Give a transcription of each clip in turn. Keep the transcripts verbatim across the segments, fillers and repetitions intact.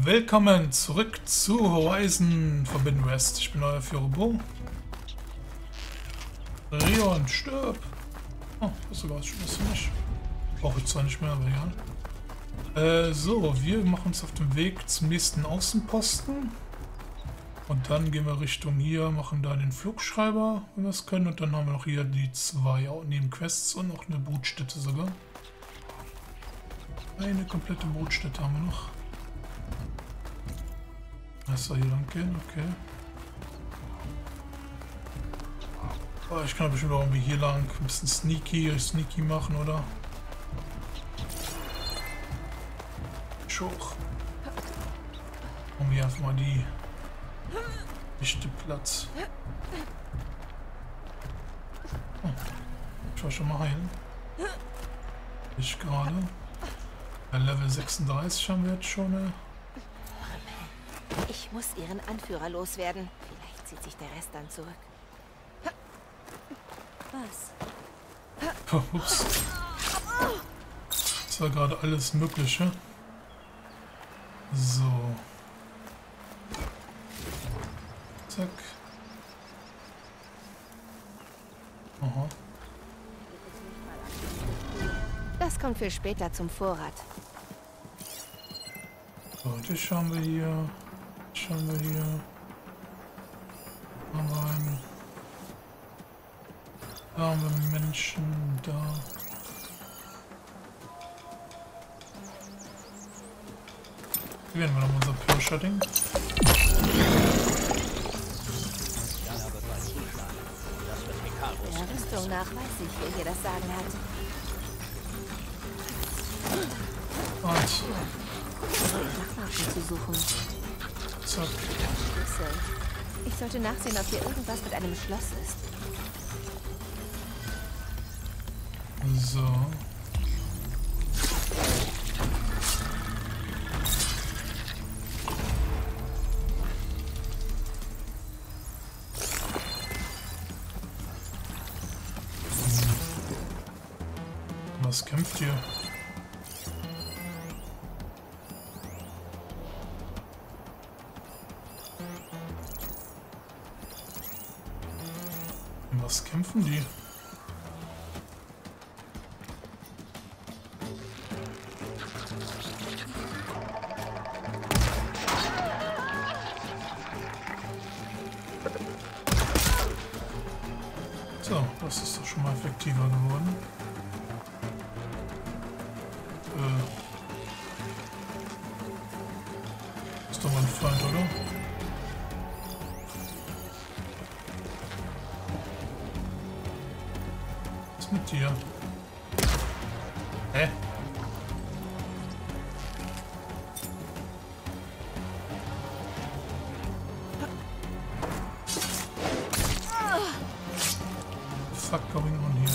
Willkommen zurück zu Horizon Forbidden West. Ich bin euer Führer Bo. Rion, stirb! Oh, das ist sogar schon was für mich. Brauche ich zwar nicht mehr, aber egal. Äh, so, wir machen uns auf den Weg zum nächsten Außenposten. Und dann gehen wir Richtung hier, machen da den Flugschreiber, wenn wir es können. Und dann haben wir noch hier die zwei Nebenquests und noch eine Brutstätte sogar. Eine komplette Brutstätte haben wir noch. Lass da hier lang gehen, okay. Oh, ich kann bestimmt auch irgendwie hier lang ein bisschen sneaky, sneaky machen, oder? Hoch. Machen wir einfach mal die echte Platz. Oh, ich war schon mal heilen. Ich gerade. Bei Level sechsunddreißig haben wir jetzt schon eine. Ich muss ihren Anführer loswerden. Vielleicht zieht sich der Rest dann zurück. Was? Oh, ups. Das war gerade alles Mögliche. So. Zack. Aha. Das kommt für später zum Vorrat. So, das haben wir hier. Das haben wir hier. Da rein. Da haben wir Menschen, da. Hier werden wir noch unser Pirscher-Ding. Der Rüstung nach weiß ich, wer hier das Sagen hat. Und. Nachwaffen zu suchen. Zack. Schlüssel. Ich sollte nachsehen, ob hier irgendwas mit einem Schloss ist. So. Was kämpft hier? Was kämpfen die? So, das ist doch schon mal effektiver geworden. Äh, ist doch mal ein Feind, oder? Was ist mit dir? Hä? Fuck going on here?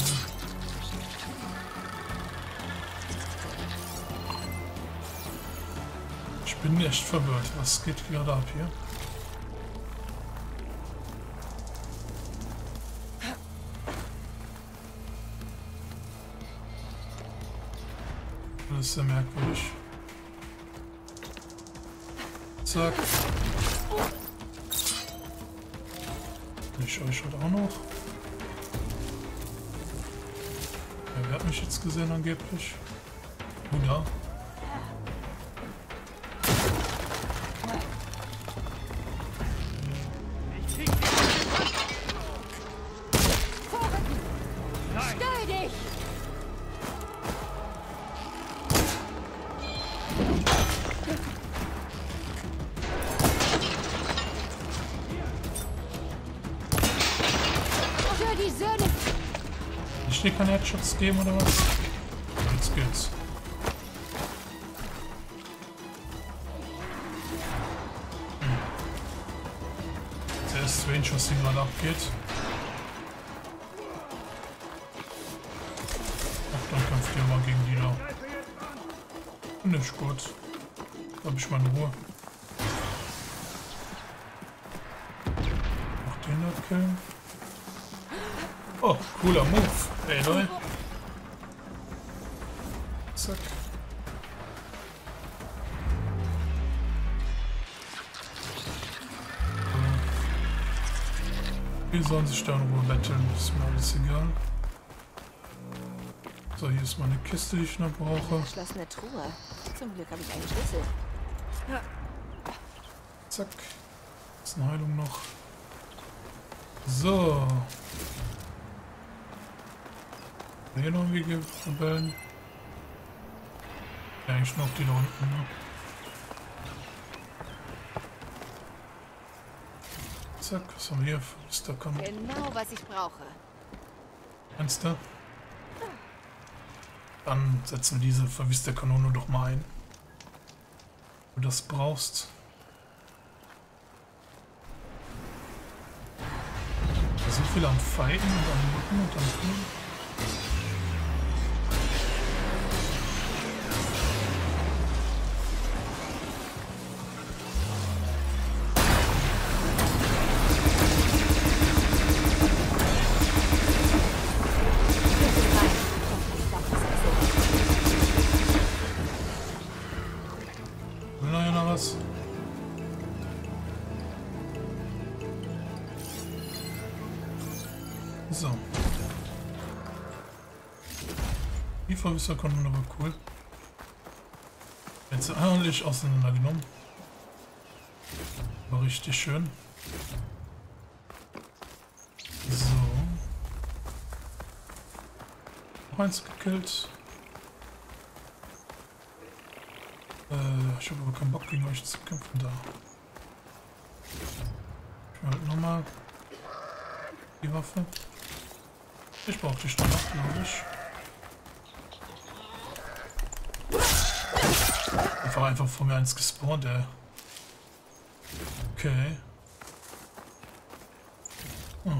Ich bin echt verwirrt. Was geht gerade ab hier? Das ist sehr merkwürdig. Zack. Ich euch halt auch noch. Ja, wer hat mich jetzt gesehen angeblich? Oder? Stell dich! Für die Söhne! Ich dir keine Headshots geben oder was? Jetzt geht's. Hm. Sehr strange, was hier gerade abgeht. Ach, dann kämpft ihr mal gegen die da. Nicht gut. Da hab ich meine Ruhe. Noch den da killen. Oh, cooler Move. Ey, Leute. Zack. Die sollen sich da in Ruhe betteln, ist mir alles egal. So, hier ist meine Kiste, die ich noch brauche. Geschlossene Truhe. Zum Glück habe ich einen Schlüssel. Zack. Ist eine Heilung noch. So. Hier noch irgendwie Rebellen. Ja, eigentlich noch die da unten, ne? Zack, was haben wir hier? Ist da kommt. Genau, was ich brauche. Meinst du? Dann setzen wir diese verwiste Kanone doch mal ein. Wenn du das brauchst. Da sind viele am Fighten und am Rücken und am Tun. Will noch einer was? So. Die Verwisserkanone aber cool. Jetzt ordentlich auseinandergenommen. War richtig schön. So. Noch eins gekillt. Äh, ich habe aber keinen Bock gegen euch zu kämpfen da. Ich will halt nochmal die Waffe. Ich brauche die Stange, glaube ich. Einfach einfach vor mir eins gespawnt, ey. Okay. Oh.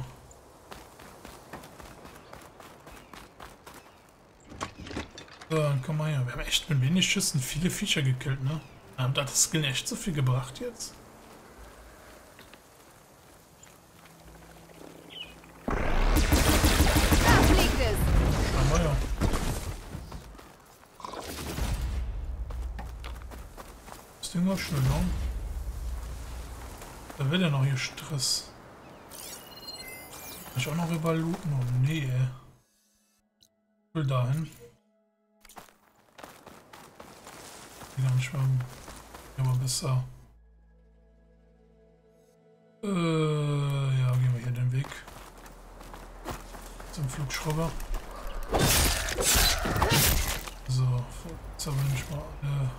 So, dann komm mal her. Wir haben echt mit wenig Schüssen viele Viecher gekillt, ne? Hat das Skill echt so viel gebracht jetzt? Da fliegt es! Aber ja. Das Ding war schön, ne? Da will ja noch hier Stress. Kann ich auch noch überall looten? Oh nee, ey. Ich will dahin. Die gar nicht mehr. Aber besser. Äh, ja, gehen wir hier den Weg. Zum Flugschrauber. So, jetzt aber nicht mal alle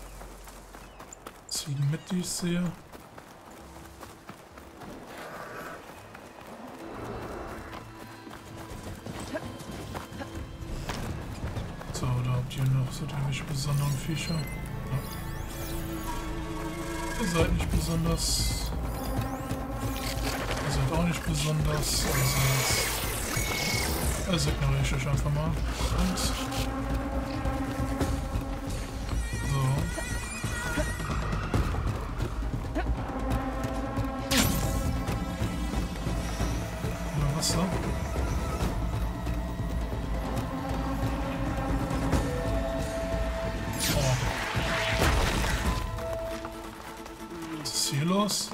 Ziegen mit, die ich sehe. So, da habt ihr noch so irgendwelche besonderen Viecher. Ja. Ihr seid nicht besonders. Ihr seid auch nicht besonders. Also, also ignoriere ich euch einfach mal. Und so. Oder Wasser. Los.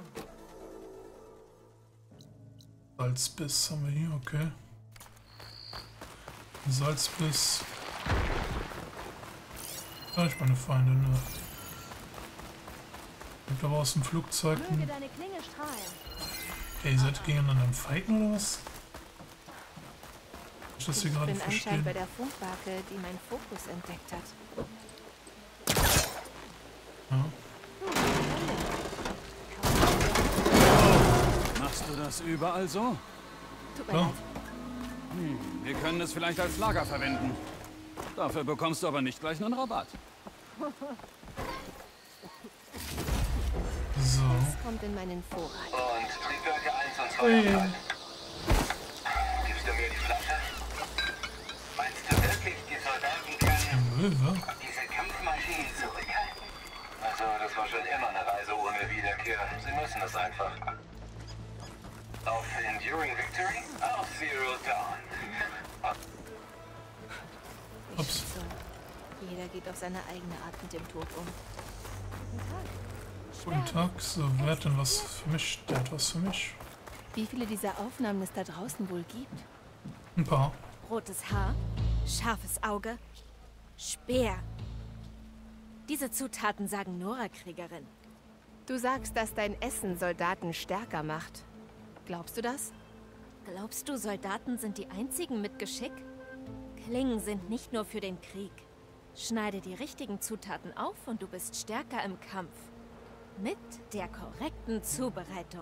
Salzbiss haben wir hier, okay. Salzbiss. Da ich meine Feinde, ne? Kommt aber aus dem Flugzeug. Hey, ihr seid gegeneinander am Fighten oder was? Ich das hier gerade verstehen. Ich bin anscheinend bei der Funkwake, die meinen Fokus entdeckt hat. Ja. Machst du das überall so? Tut mir Ja. leid. Hm, wir können es vielleicht als Lager verwenden. Dafür bekommst du aber nicht gleich einen Rabatt. So. Das kommt in meinen Vorrat. Und Triebwerke eins und zwei. Ui. Gibst du mir die Flasche? Meinst du wirklich, die Soldaten können Möwe? diese Kampfmaschinen zurückhalten? Also, das war schon immer eine Reise ohne Wiederkehr. Sie müssen es einfach. Auf Enduring Victory? Auf Zero Dawn. Ich Ups. so. Jeder geht auf seine eigene Art mit dem Tod um. Guten Tag. Guten Tag. So, wer hat denn was für mich? Der hat was für mich. wie viele dieser Aufnahmen es da draußen wohl gibt. Ein paar. Rotes Haar, scharfes Auge, Speer. Diese Zutaten sagen Nora-Kriegerin. Du sagst, dass dein Essen Soldaten stärker macht. Glaubst du das? Glaubst du, Soldaten sind die einzigen mit Geschick? Klingen sind nicht nur für den Krieg. Schneide die richtigen Zutaten auf und du bist stärker im Kampf. Mit der korrekten Zubereitung.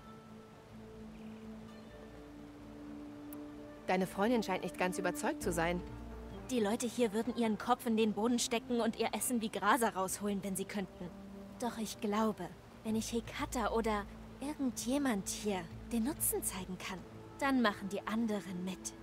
Deine Freundin scheint nicht ganz überzeugt zu sein. Die Leute hier würden ihren Kopf in den Boden stecken und ihr Essen wie Graser rausholen, wenn sie könnten. Doch ich glaube, wenn ich Hekata oder irgendjemand hier den Nutzen zeigen kann, dann machen die anderen mit.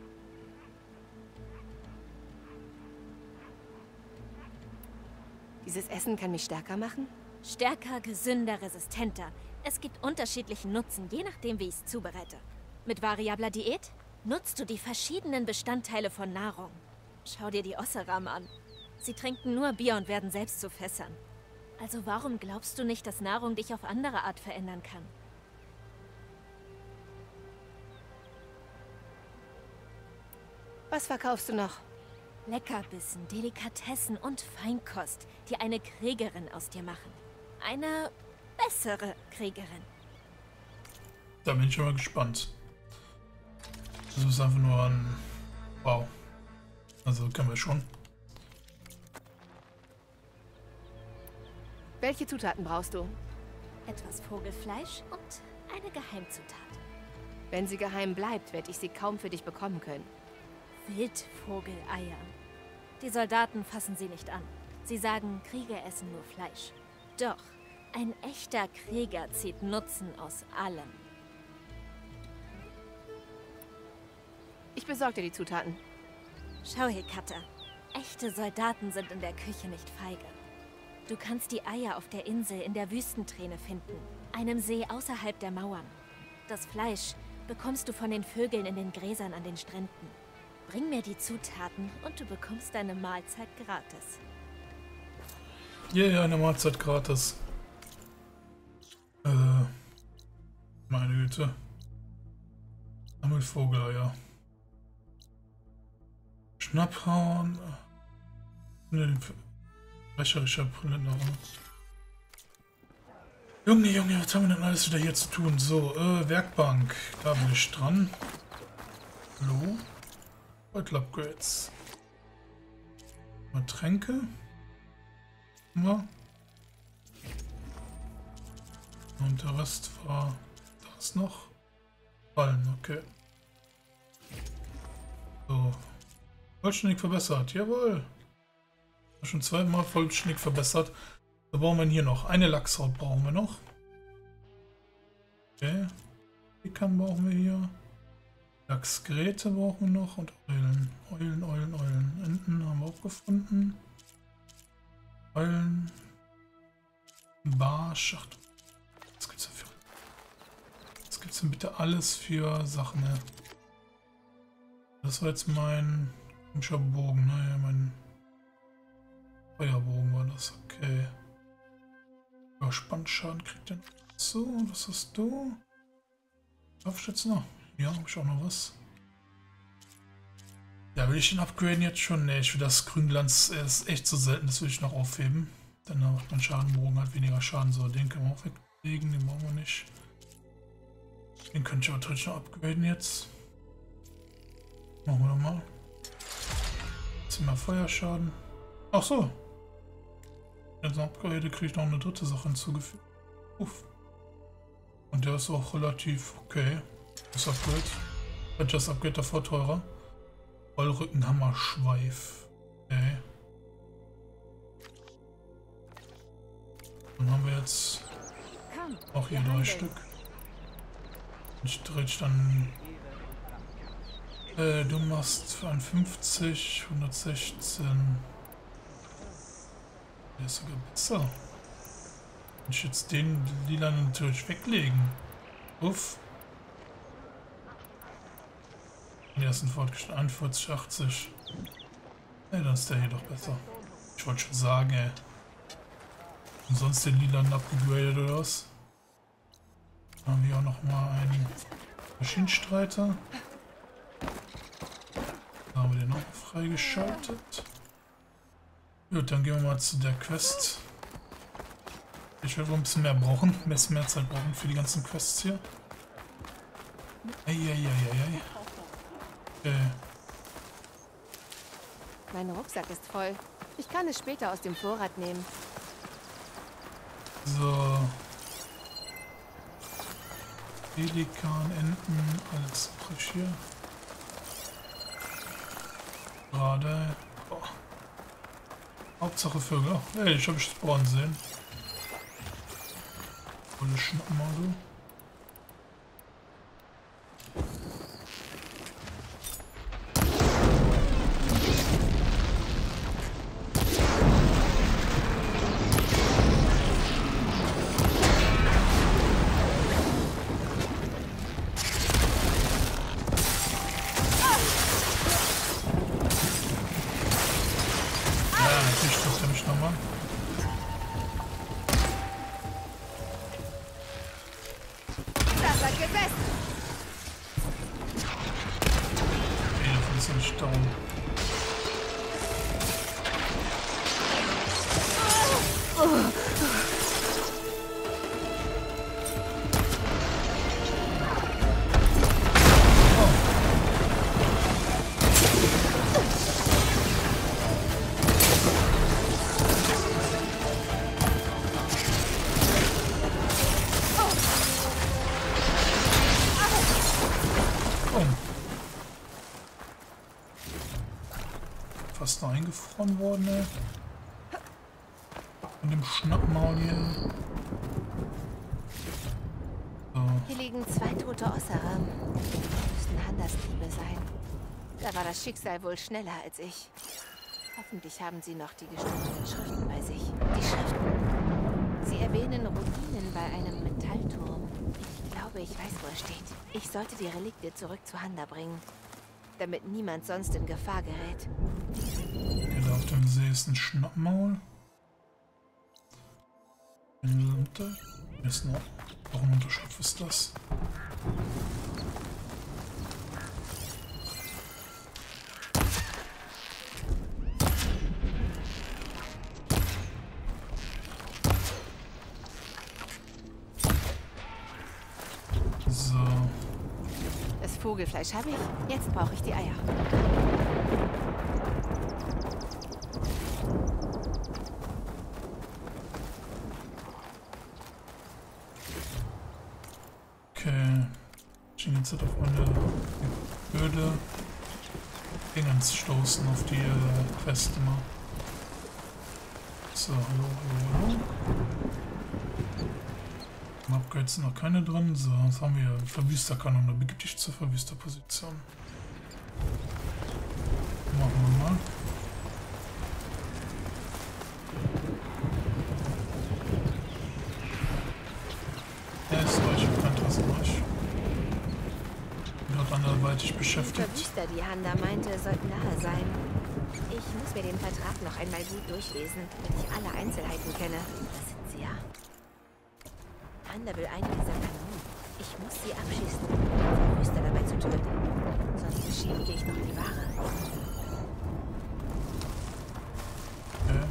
Dieses Essen kann mich stärker machen? Stärker, gesünder, resistenter. Es gibt unterschiedlichen Nutzen, je nachdem, wie ich es zubereite. Mit variabler Diät nutzt du die verschiedenen Bestandteile von Nahrung. Schau dir die Osseram an. Sie trinken nur Bier und werden selbst zu Fässern. Also warum glaubst du nicht, dass Nahrung dich auf andere Art verändern kann? Was verkaufst du noch? Leckerbissen, Delikatessen und Feinkost, die eine Kriegerin aus dir machen. Eine bessere Kriegerin. Da bin ich schon mal gespannt. Das ist einfach nur ein... Wow. Also können wir schon. Welche Zutaten brauchst du? Etwas Vogelfleisch und eine Geheimzutat. Wenn sie geheim bleibt, werde ich sie kaum für dich bekommen können. Wildvogeleier. Die Soldaten fassen sie nicht an. Sie sagen, Krieger essen nur Fleisch. Doch, ein echter Krieger zieht Nutzen aus allem. Ich besorge dir die Zutaten. Schau, Hekata. Echte Soldaten sind in der Küche nicht feige. Du kannst die Eier auf der Insel in der Wüstenträne finden, einem See außerhalb der Mauern. Das Fleisch bekommst du von den Vögeln in den Gräsern an den Stränden. Bring mir die Zutaten und du bekommst deine Mahlzeit gratis. Ja, yeah, eine Mahlzeit gratis. Äh, meine Güte. Sammelvogeleier. Schnapphahn. Ne, wäscherischer Prälenderung. Junge, Junge, was haben wir denn alles wieder hier zu tun? So, äh, Werkbank. Da bin ich dran. Hallo? Beutel Upgrades. Mal Tränke. Ja. Und der Rest war das noch. Fallen, okay. So. Vollständig verbessert, jawohl. Schon zweimal vollständig verbessert. Da brauchen wir hier noch. Eine Lachshaut brauchen wir noch. Okay. Die kann brauchen wir hier. Lachsgräte brauchen wir noch und Eulen. Eulen, Eulen, Eulen. Enten haben wir auch gefunden. Eulen. Barsch. Ach, was gibt's denn für... Was gibt's denn bitte alles für Sachen, ne? Das war jetzt mein komischer Bogen, naja, mein Feuerbogen war das, okay. Ja, Spannschaden kriegt den. So, was hast du? Scharfschütze? Ja, habe ich auch noch was. Ja, will ich den upgraden jetzt schon? Ne, ich will das Grünglanz, er ist echt so selten, das will ich noch aufheben. Dann macht mein Schadenbogen halt weniger Schaden. So, den können wir auch weglegen, den brauchen wir nicht. Den könnte ich aber natürlich noch upgraden jetzt. Machen wir nochmal. Bisschen mehr Feuerschaden. Ach so. Jetzt upgrade kriege ich noch eine dritte Sache hinzugefügt. Uff. Und der ist auch relativ okay. Das Upgrade. Wird das Upgrade davor teurer. Rollrückenhammer Schweif. Okay. Dann haben wir jetzt auch hier drei Stück. Ich drehe dann. Äh, du machst für ein fünfzig, hundertsechzehn. Der ist sogar besser. Kann ich jetzt den lila natürlich weglegen. Uff. Die ersten fortgeschritten einundvierzig, achtzig. Ja, dann ist der hier doch besser. Ich wollte schon sagen, ey. Und sonst den lilanen abgegradet oder was? Dann haben wir auch noch mal einen Maschinenstreiter. Da haben wir den auch freigeschaltet. Gut, dann gehen wir mal zu der Quest. Ich werde wohl ein bisschen mehr brauchen, ein bisschen mehr Zeit brauchen für die ganzen Quests hier. Eieieiei. Okay. Mein Rucksack ist voll. Ich kann es später aus dem Vorrat nehmen. So. Pelikan, Enten, alles frisch hier. Gerade. Oh. Hauptsache Vögel. Oh, hey, ich habe Sporen sehen. Volle Schnappen mal so. Fast noch eingefroren worden, ey. Von dem Schnappmaul hier. So. Hier liegen zwei tote Osserer. Müssen Handelsdiebe sein. Da war das Schicksal wohl schneller als ich. Hoffentlich haben sie noch die gestundenen Schriften bei sich. Die Schriften. Sie erwähnen Ruinen bei einem Metallturm. Ich glaube, ich weiß, wo er steht. Ich sollte die Relikte zurück zu Handa bringen, damit niemand sonst in Gefahr gerät. Okay, da auf dem See ist ein Schnappmaul. Hier ist noch. Warum Unterschrift ist das? So. Das Vogelfleisch habe ich. Jetzt brauche ich die Eier. Okay. Ich bin jetzt auf meine Hürde Dingens stoßen, auf die äh, Quest immer. So, hallo, hallo, hallo. Im Upgrade sind noch keine drin. So, was haben wir hier? Verwüsterkanone. Begib dich zur Verwüsterposition. Machen wir mal. Ja, ist durch. Ich habe kein Interesse durch. Bin dort anderweitig beschäftigt. Die Verwüster, die Handa meinte, sollten nahe sein. Ich muss mir den Vertrag noch einmal gut durchlesen, damit ich alle Einzelheiten kenne. Das sind sie ja. Handa will eine dieser Kanonen. Ich muss sie abschießen, um den Verwüster dabei zu töten. Sonst beschädige ich noch die Ware. Okay.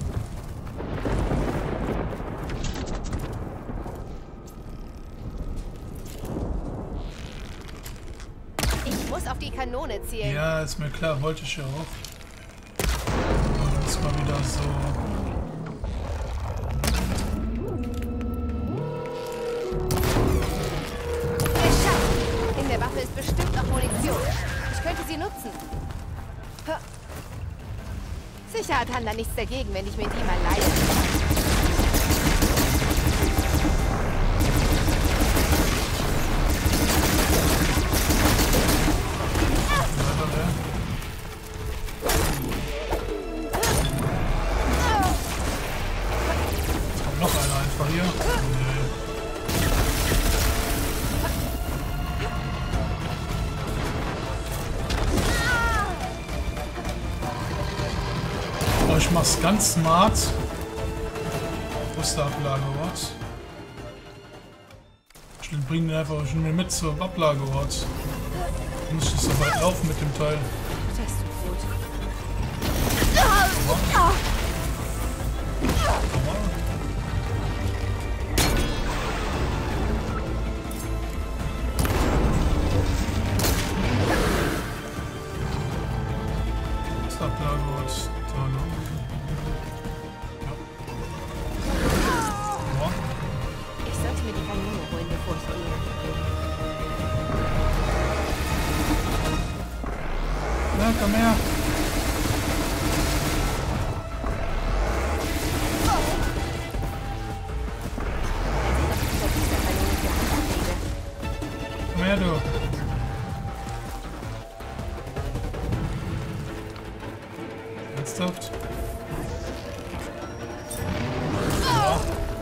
Ich muss auf die Kanone zielen. Ja, ist mir klar, wollte ich ja auch. Und dann ist mal wieder so. Geschafft! In der Waffe ist bestimmt noch Munition. Ich könnte sie nutzen. Ha. Sicher hat Handa nichts dagegen, wenn ich mir die mal leihe. Ich mach's ganz smart. Rüsterablage, was? Ich bringe den einfach schon mit zum Ablageort. Du musst nicht so weit laufen mit dem Teil. Das ist gut. Das Ablageort da lang. Ja. Ja. Ich sollte mir die Kanone holen, bevor ich gehe. Na, komm her. Komm her, du. Ernsthaft? Ja.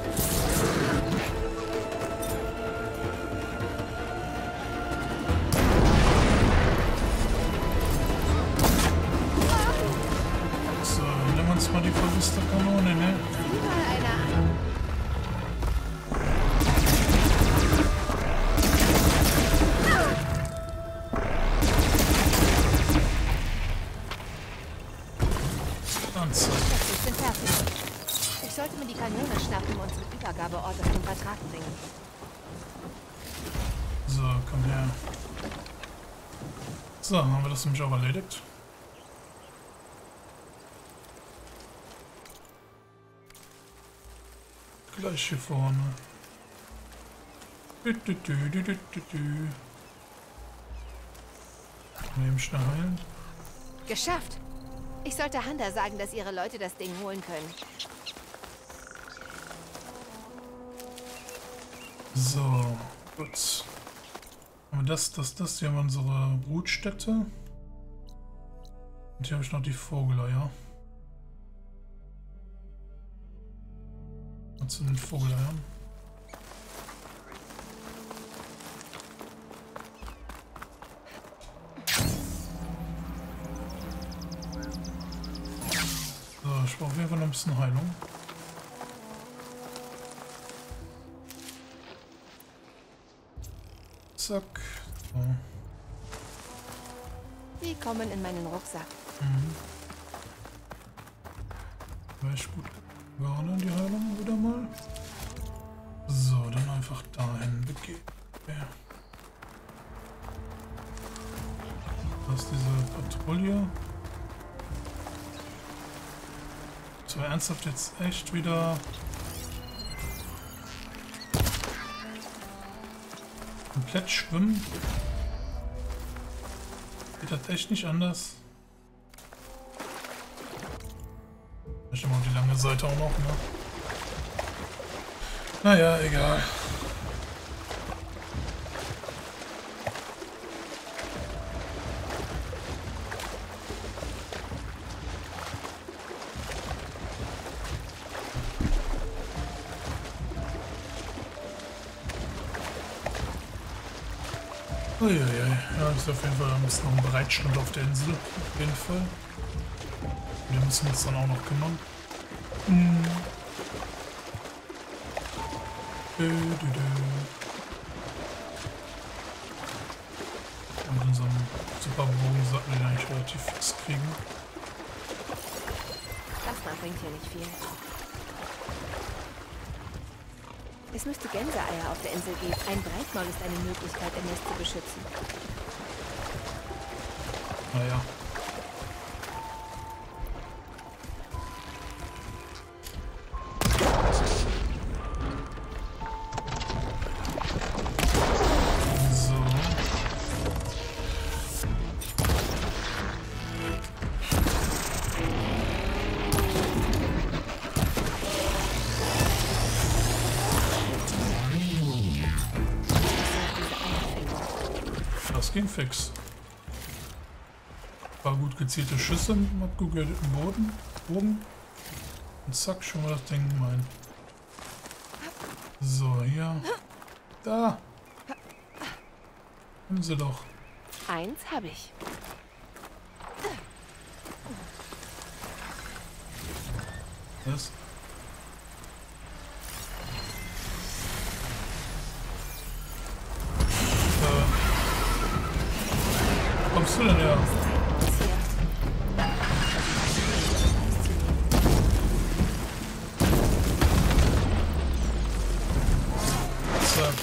So, nehmen wir uns mal die verwisste Kanone, ne? Überall einer. Ganz. Ich bin fertig. Ich sollte mir die Kanone schnappen und zum Übergabeort auf den Vertrag bringen. So, komm her. So, haben wir das nämlich auch erledigt. Gleich hier vorne. Dü, dü, dü, dü, dü, dü, dü. Nehmen schnell heilen. Geschafft! Ich sollte Handa sagen, dass ihre Leute das Ding holen können. So, gut. Aber das, das, das hier haben wir unsere Brutstätte. Und hier habe ich noch die Vogeleier. Und zu den Vogeleiern. So, ich brauche auf jeden Fall noch ein bisschen Heilung. Zack. So. Die kommen in meinen Rucksack. Mhm. War echt gut gegangen, die Heilung wieder mal. So, dann einfach dahin begeben. Ja. Da ist diese Patrouille. So, ernsthaft jetzt echt wieder komplett schwimmen. Geht das echt nicht anders? Ich nehme auch die lange Seite auch noch, ne? Naja, egal. Uiuiui, ja, ist auf jeden Fall ein bisschen noch ein Bereitstand auf der Insel. Auf jeden Fall. Wir müssen uns dann auch noch kümmern. Hm. Dö, dö, dö. Und unseren Superbogen sollten wir eigentlich relativ fix kriegen. Das bringt hier nicht viel. Es müsste Gänseeier auf der Insel geben. Ein Breitmaul ist eine Möglichkeit, ein Nest zu beschützen. Naja. So. Das ging fix. War gut gezielte Schüsse mit dem abgegürteten Boden, Bogen. Und zack, schon mal das Ding mein. So, hier. Da! Nehmen Sie doch. Eins habe ich. Was? bist du denn her? Was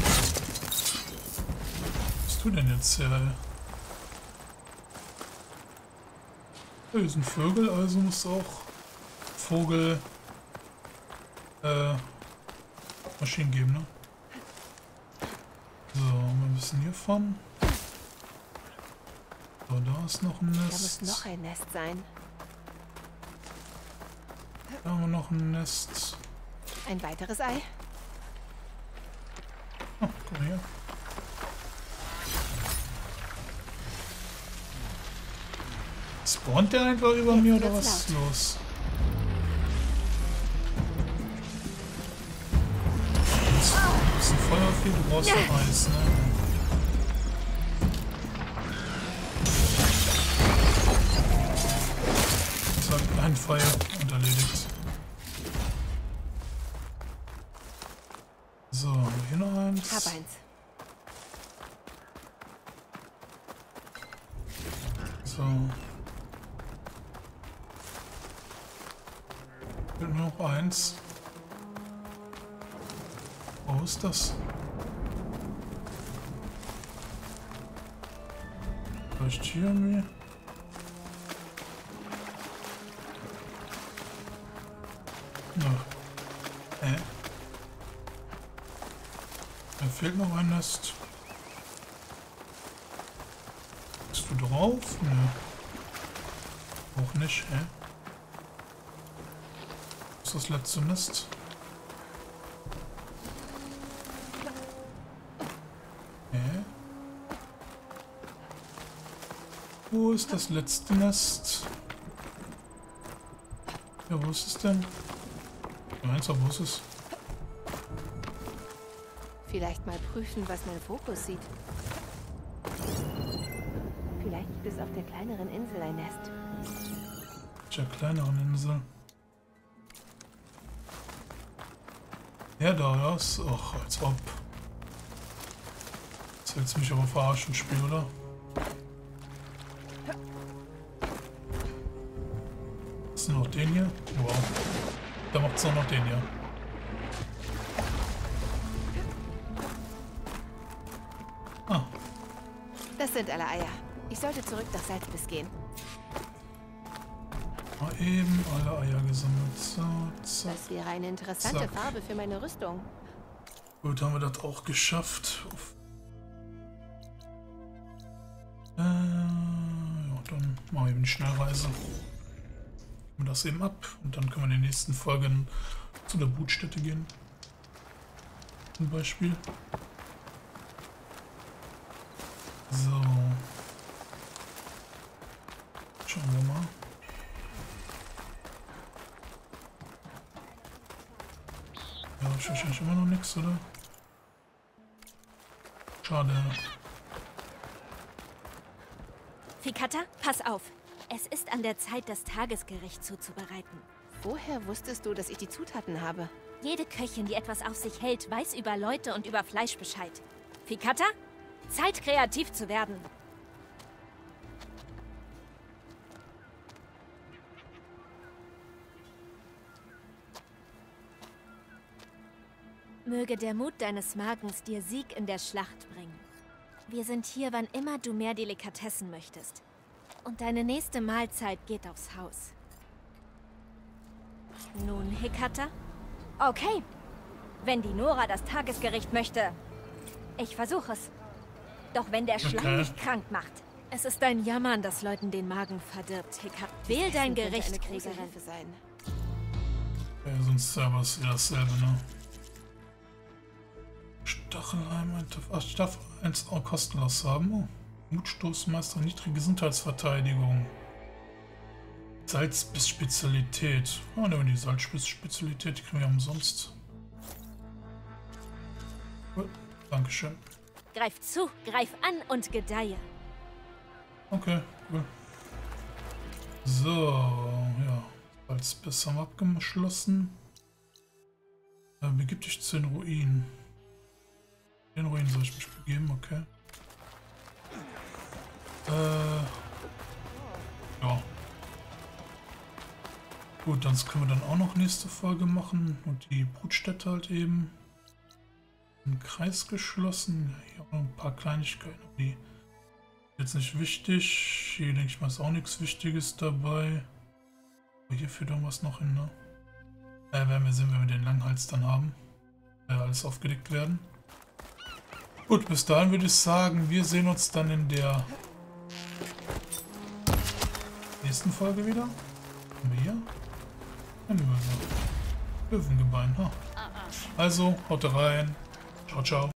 bist du denn jetzt her? Hier ist ein Vögel, also muss auch Vogel äh, Maschinen geben, ne? So, mal ein bisschen hiervon. So, da ist noch ein Nest. Da muss noch ein Nest sein. Da haben wir noch ein Nest. Ein weiteres Ei? Oh, guck mal hier. Spawnt der einfach über Jetzt mir oder wird's was ist laut. los? Das ist ein Feuervieh, du brauchst doch Eis, ne? Das hat ein Feuer und erledigt. So, hier noch eins. Hab eins. So. Fehlt nur noch eins. Wo ist das? Vielleicht hier irgendwie? Ja. Hä? Da fehlt noch ein Nest. Bist du drauf? Nö. Auch nicht, hä? Das ist das letzte Nest. Hä? Wo ist das letzte Nest? Ja, wo ist es denn? Eins, aber wo ist es? Vielleicht mal prüfen, was mein Fokus sieht. Vielleicht gibt es auf der kleineren Insel ein Nest. Der kleineren Insel. Ja, da ist. Ach, als ob. Jetzt willst du mich aber verarschen, Spiel, oder? Ist nur noch den hier? Wow. Da macht es auch noch den hier. Ah, Das sind alle Eier. Ich sollte zurück nach Salzbiss gehen. mal eben alle Eier gesammelt. So, zack. Das wäre eine interessante Zack. Farbe für meine Rüstung. Gut, haben wir das auch geschafft. Uff. Äh, ja, dann machen wir eben die Schnellreise. Wir das eben ab und dann können wir in den nächsten Folgen zu der Brutstätte gehen. Zum Beispiel. So. Schauen wir mal. Ja, ich wahrscheinlich immer noch nichts, oder? Schade. Fikata, pass auf. Es ist an der Zeit, das Tagesgericht zuzubereiten. Woher wusstest du, dass ich die Zutaten habe? Jede Köchin, die etwas auf sich hält, weiß über Leute und über Fleisch Bescheid. Fikata? Zeit, kreativ zu werden. Möge der Mut deines Magens dir Sieg in der Schlacht bringen. Wir sind hier, wann immer du mehr Delikatessen möchtest. Und deine nächste Mahlzeit geht aufs Haus. Nun, Hekata? Okay. Wenn die Nora das Tagesgericht möchte, ich versuche es. Doch wenn der Schlamm Okay. mich krank macht. Es ist dein Jammern, das Leuten den Magen verdirbt, Hekata. Wähl dein Könnte Gericht, eine große Kriegerin. Hilfe sein. Ja, sonst selber ist ja dasselbe, ne? Stachelheim, ach, Staffel eins auch kostenlos haben. Oh. Mutstoßmeister, niedrige Gesundheitsverteidigung. Salzbiss-Spezialität. Ah, nehmen wir die Salzbiss-Spezialität, die kriegen wir umsonst. Gut, Dankeschön. Greif zu, greif an und gedeihe. Okay, cool. So, ja. Salzbiss haben wir abgeschlossen. Äh, begib dich zu den Ruinen. Den Ruinen soll ich mich begeben, okay. Äh, ja. Gut, das können wir dann auch noch nächste Folge machen. Und die Brutstätte halt eben. Im Kreis geschlossen. Hier auch noch ein paar Kleinigkeiten. Die jetzt nicht wichtig. Hier denke ich mal ist auch nichts Wichtiges dabei. Aber hier führt irgendwas noch hin, ne? Äh, werden wir sehen, wenn wir den Langhals dann haben. Äh, alles aufgedeckt werden. Gut, bis dahin würde ich sagen, wir sehen uns dann in der nächsten Folge wieder. Haben wir hier? Ein Löwengebein. Ha. Also, haut rein. Ciao, ciao.